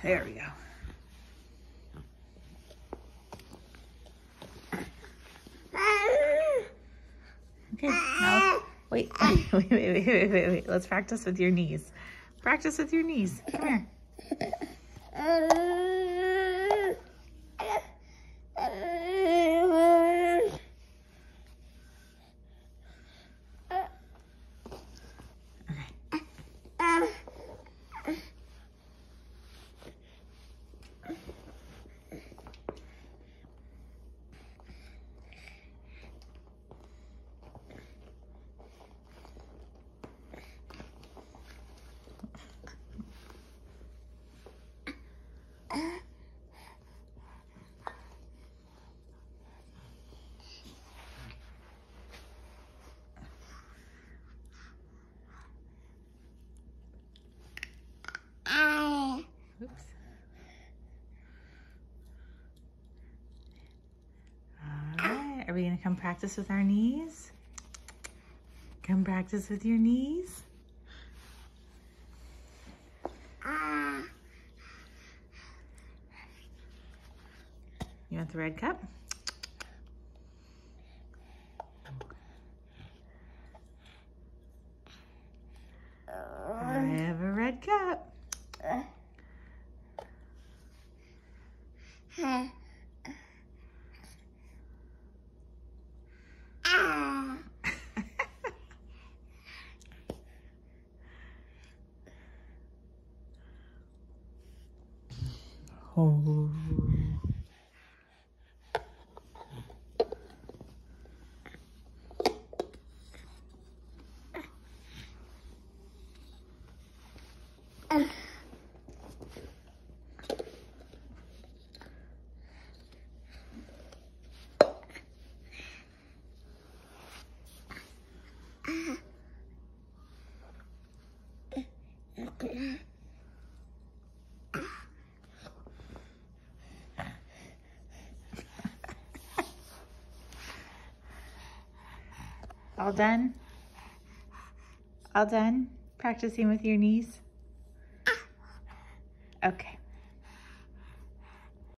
There we go. Okay, now, wait. Wait. Let's practice with your knees. Practice with your knees. Come here. Oops. All right, are we gonna come practice with our knees? Come practice with your knees. You want the red cup? I have a red cup. Oh. All done? All done practicing with your knees? Okay.